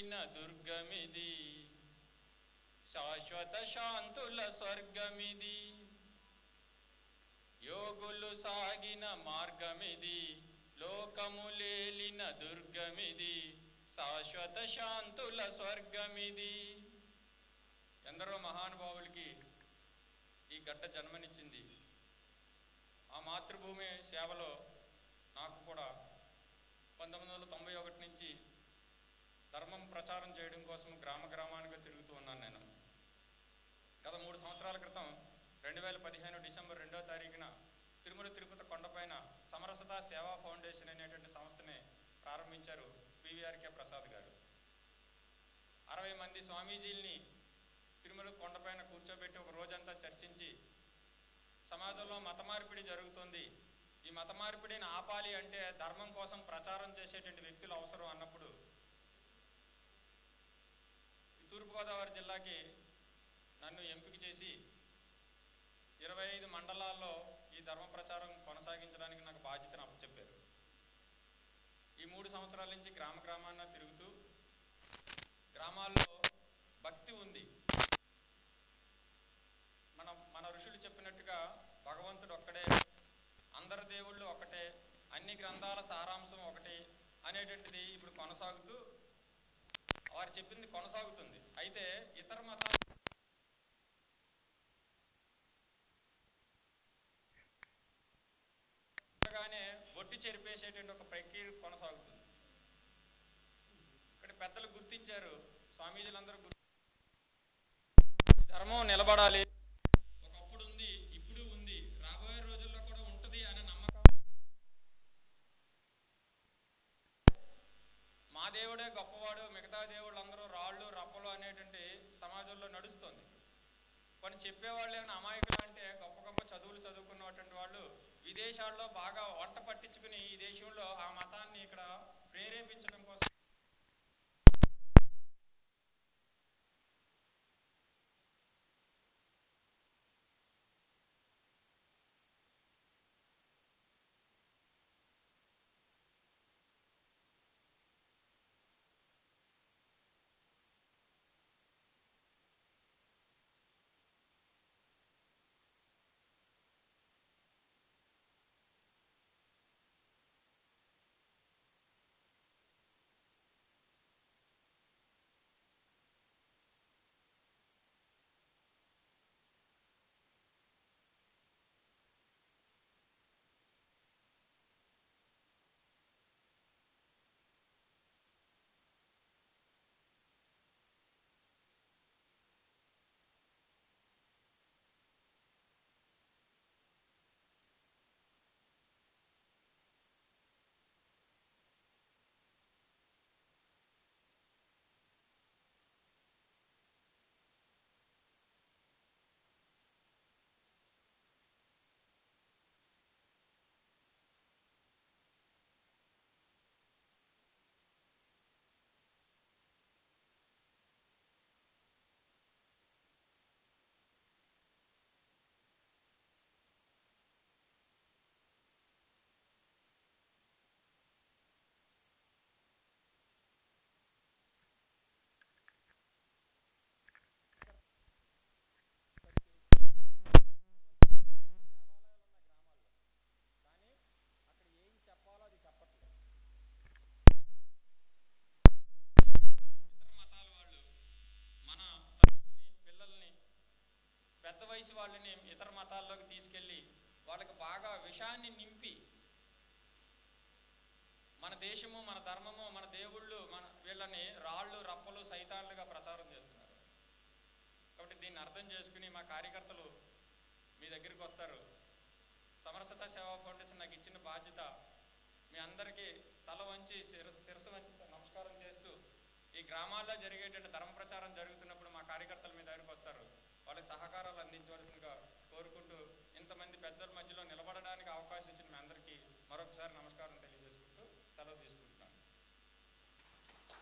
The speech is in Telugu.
లేలిన దుర్గమిది, శాశ్వత శాంతుల స్వర్గమిది. యోగులు సాగిన మార్గమిది, లోకములేలిన దుర్గమిది, శాశ్వత శాంతుల స్వర్గమిది. ఎందరో మహానుభావులకి ఈ గడ్డ జన్మనిచ్చింది. ఆ మాతృభూమి సేవలో నాకు కూడా 1991 నుంచి ధర్మం ప్రచారం చేయడం కోసం గ్రామ గ్రామానికి తిరుగుతూ ఉన్నాను. నేను గత 3 సంవత్సరాల క్రితం 2015 డిసెంబర్ 2వ తారీఖున తిరుమల తిరుపతి కొండపైన సమరసత సేవా ఫౌండేషన్ అనేటువంటి సంస్థని ప్రారంభించారు పివిఆర్కే ప్రసాద్ గారు. 60 మంది స్వామీజీల్ని తిరుమల కొండపైన కూర్చోబెట్టి ఒక రోజంతా చర్చించి, సమాజంలో మత మార్పిడి జరుగుతుంది, ఈ మత మార్పిడిని ఆపాలి అంటే ధర్మం కోసం ప్రచారం చేసేటువంటి వ్యక్తులు అవసరం అన్నప్పుడు తూర్పుగోదావరి జిల్లాకి నన్ను ఎంపిక చేసి 25 మండలాల్లో ఈ ధర్మ ప్రచారం కొనసాగించడానికి నాకు బాధ్యతను అప్పచెప్పారు. ఈ 3 సంవత్సరాల నుంచి గ్రామ గ్రామాన్న తిరుగుతూ, గ్రామాల్లో భక్తి ఉంది. మన ఋషులు చెప్పినట్టుగా భగవంతుడు ఒక్కడే, అందరు దేవుళ్ళు ఒకటే, అన్ని గ్రంథాల సారాంశం ఒకటి అనేటువంటిది ఇప్పుడు కొనసాగుతూ, వారు చెప్పింది కొనసాగుతుంది. అయితే ఇతర మతాలు బొట్టి చెరిపేసేటువంటి ఒక ప్రక్రియ కొనసాగుతుంది. ఇక్కడ పెద్దలు గుర్తించారు, స్వామీజీలందరూ ఈ ధర్మం నిలబడాలి, ఒకప్పుడు ఉంది, ఇప్పుడు ఉంది, రాబోయే రోజుల్లో కూడా ఉంటుంది అనే నమ్మకం. మా దేవుడే గొప్పవాడు, మిగతా దేవుళ్ళందరూ రాళ్ళు రప్పలు అనేటువంటి సమాజంలో నడుస్తుంది. కొన్ని చెప్పేవాళ్ళు ఏమైనా అమాయకులు అంటే గొప్ప గొప్ప చదువులు చదువుకున్నటువంటి వాళ్ళు విదేశాల్లో బాగా వంట పట్టించుకుని ఈ దేశంలో ఆ మతాన్ని ఇక్కడ ప్రేరేపించడం కోసం వయసు వాళ్ళని ఇతర మతాల్లోకి తీసుకెళ్ళి వాళ్ళకి బాగా విషాన్ని నింపి మన దేశము, మన ధర్మము, మన దేవుళ్ళు, మన వీళ్ళని రాళ్ళు రప్పలు సైతాన్లుగా ప్రచారం చేస్తున్నారు. కాబట్టి దీన్ని అర్థం చేసుకుని మా కార్యకర్తలు మీ దగ్గరికి వస్తారు. సమరసత సేవా ఫౌండేషన్ నాకు ఇచ్చిన బాధ్యత మీ అందరికీ తల వంచి శిరస్సు వంచి నమస్కారం చేస్తూ, ఈ గ్రామాల్లో జరిగేటువంటి ధర్మ ప్రచారం జరుగుతున్నప్పుడు మా కార్యకర్తలు మీ దగ్గరికి వస్తారు. వాళ్ళకి సహకారాలు అందించవలసిందిగా కోరుకుంటూ, ఇంతమంది పెద్దల మధ్యలో నిలబడడానికి అవకాశం ఇచ్చిన మీ అందరికీ మరొకసారి నమస్కారం.